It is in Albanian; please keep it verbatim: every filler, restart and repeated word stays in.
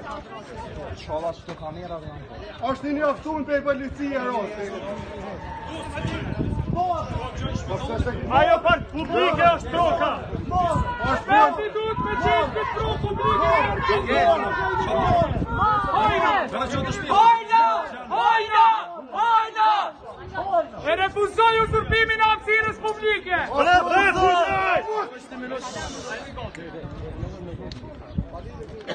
Qala që të kamerat janë. Është një aftun për policia rosë. Ajo për publike është toka. Shpeti duhet me qenë këtë pro publike. Hajna! Hajna! Hajna! Hajna! E refuzoj usurpimin e hapësirës publike! Refuzoj!